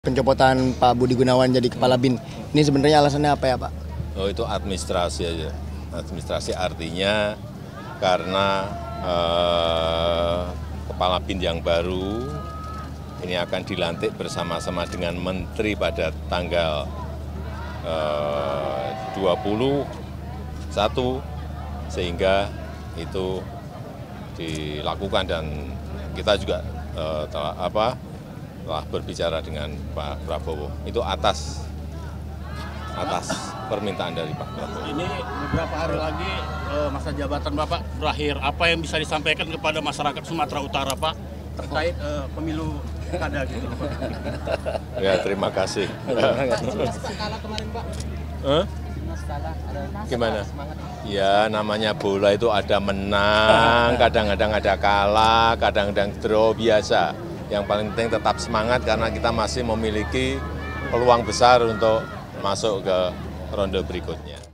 Pencopotan Pak Budi Gunawan jadi Kepala BIN, ini sebenarnya alasannya apa ya Pak? Oh, itu administrasi aja. Administrasi artinya karena Kepala BIN yang baru ini akan dilantik bersama-sama dengan Menteri pada tanggal 21, sehingga itu dilakukan dan kita juga telah berbicara dengan Pak Prabowo. Itu atas permintaan dari Pak Prabowo. Ini beberapa hari lagi masa jabatan Bapak berakhir. Apa yang bisa disampaikan kepada masyarakat Sumatera Utara, Pak, terkait pemilu kada gitu, Pak? Ya, terima kasih. Kalah kemarin, Pak. Gimana? Ya, namanya bola itu ada menang, kadang-kadang ada kalah, kadang-kadang draw, biasa. Yang paling penting tetap semangat karena kita masih memiliki peluang besar untuk masuk ke ronde berikutnya.